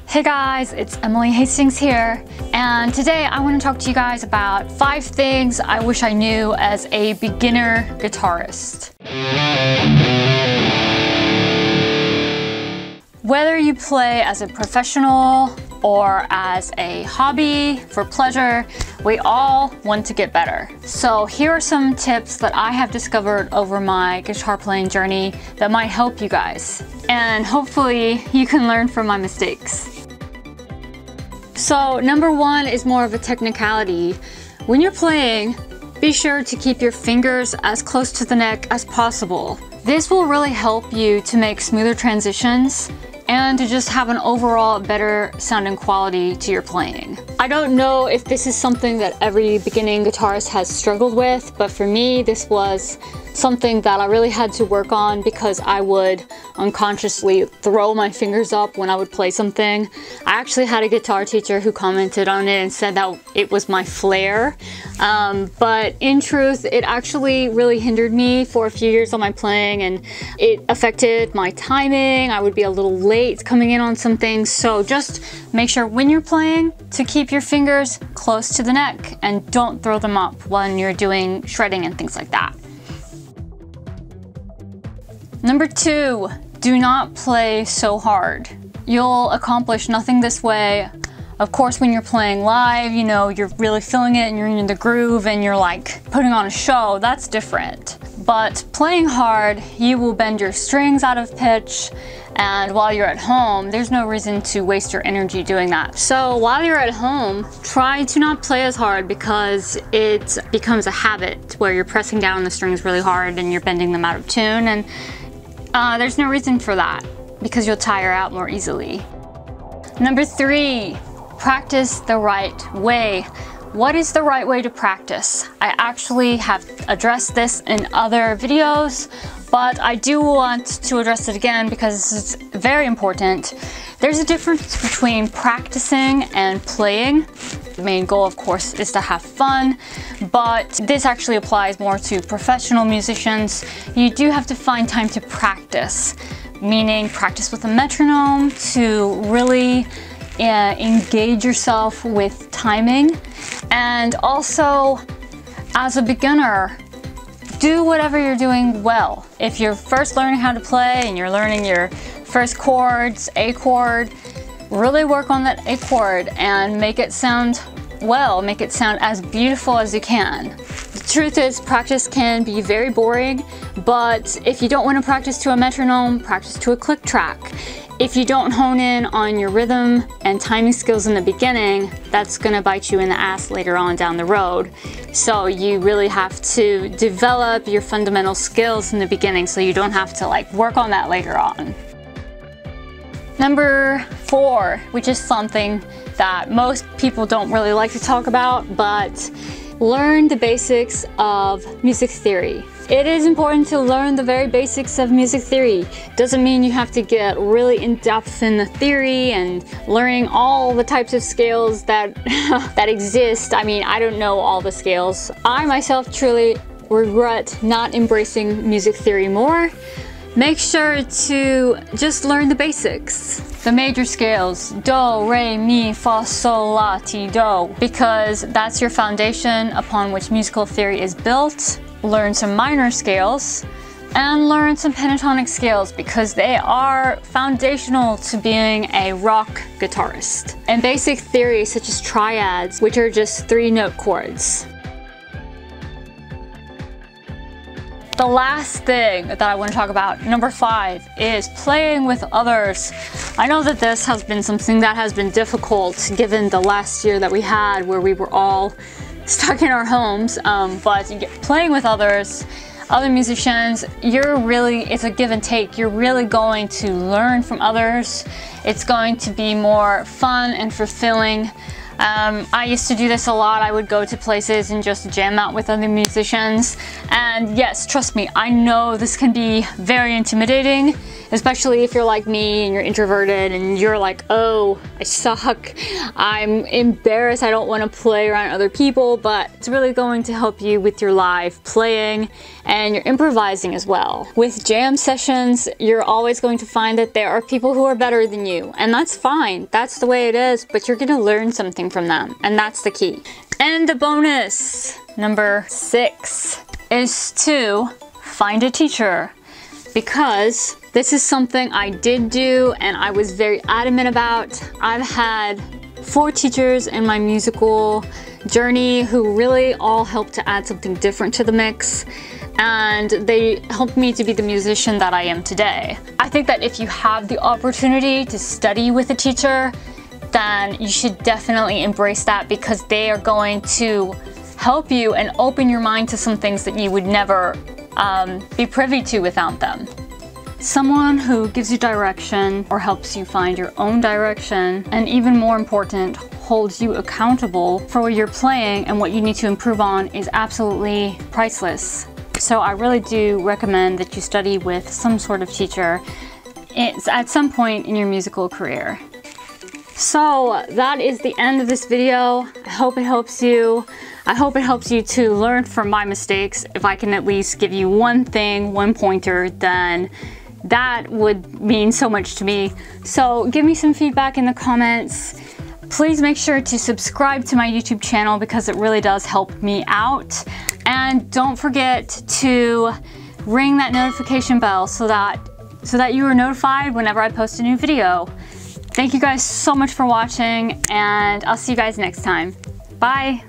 Hey guys, it's Emily Hastings here, and today I want to talk to you guys about 5 things I wish I knew as a beginner guitarist. Whether you play as a professional or as a hobby for pleasure, we all want to get better. So here are some tips that I have discovered over my guitar playing journey that might help you guys. And hopefully you can learn from my mistakes. So number 1 is more of a technicality. When you're playing, be sure to keep your fingers as close to the neck as possible. This will really help you to make smoother transitions and to just have an overall better sounding quality to your playing. I don't know if this is something that every beginning guitarist has struggled with, but for me this was something that I really had to work on because I would unconsciously throw my fingers up when I would play something. I actually had a guitar teacher who commented on it and said that it was my flair, but in truth it actually really hindered me for a few years on my playing, and it affected my timing. I would be a little late coming in on some things, so just make sure when you're playing to keep your fingers close to the neck and don't throw them up when you're doing shredding and things like that. Number 2, do not play so hard. You'll accomplish nothing this way. Of course, when you're playing live, you know, you're really feeling it and you're in the groove and you're like putting on a show, that's different. But playing hard, you will bend your strings out of pitch, and while you're at home, there's no reason to waste your energy doing that. So while you're at home, try to not play as hard because it becomes a habit where you're pressing down on the strings really hard and you're bending them out of tune, and there's no reason for that because you'll tire out more easily. Number 3, practice the right way. What is the right way to practice? I actually have addressed this in other videos, but I do want to address it again because it's very important. There's a difference between practicing and playing. The main goal, of course, is to have fun, but this actually applies more to professional musicians. You do have to find time to practice, meaning practice with a metronome to really engage yourself with timing. And also, as a beginner, do whatever you're doing well. If you're first learning how to play and you're learning your first chords, A chord, really work on that A chord and make it sound well, make it sound as beautiful as you can. The truth is, practice can be very boring, but if you don't want to practice to a metronome, practice to a click track. If you don't hone in on your rhythm and timing skills in the beginning, that's gonna bite you in the ass later on down the road. So you really have to develop your fundamental skills in the beginning so you don't have to like work on that later on. Number 4, which is something that most people don't really like to talk about, but learn the basics of music theory. It is important to learn the very basics of music theory. Doesn't mean you have to get really in-depth in the theory and learning all the types of scales that that exist. I mean, I don't know all the scales. I myself truly regret not embracing music theory more. Make sure to just learn the basics. The major scales, do, re, mi, fa, sol, la, ti, do, because that's your foundation upon which musical theory is built. Learn some minor scales and learn some pentatonic scales because they are foundational to being a rock guitarist. And basic theory such as triads, which are just 3-note chords. The last thing that I want to talk about, number 5, is playing with others. I know that this has been something that has been difficult given the last year that we had where we were all stuck in our homes, but playing with others, other musicians, it's a give and take. You're really going to learn from others. It's going to be more fun and fulfilling. I used to do this a lot. I would go to places and just jam out with other musicians. And yes, trust me, I know this can be very intimidating. especially if you're like me and you're introverted and you're like, oh, I suck, I'm embarrassed, I don't want to play around other people, but it's really going to help you with your live playing and your improvising as well. With jam sessions, you're always going to find that there are people who are better than you, and that's fine. That's the way it is, but you're gonna learn something from them, and that's the key. And the bonus, number 6, is to find a teacher, because this is something I did do and I was very adamant about. I've had 4 teachers in my musical journey who really all helped to add something different to the mix, and they helped me to be the musician that I am today. I think that if you have the opportunity to study with a teacher, then you should definitely embrace that, because they are going to help you and open your mind to some things that you would never be privy to without them. Someone who gives you direction or helps you find your own direction, and even more important, holds you accountable for what you're playing and what you need to improve on, is absolutely priceless. So I really do recommend that you study with some sort of teacher at some point in your musical career. So that is the end of this video. I hope it helps you. I hope it helps you to learn from my mistakes. If I can at least give you one thing, one pointer, then that would mean so much to me. So give me some feedback in the comments. Please make sure to subscribe to my YouTube channel, because it really does help me out. And don't forget to ring that notification bell so that you are notified whenever I post a new video. Thank you guys so much for watching, and I'll see you guys next time. Bye!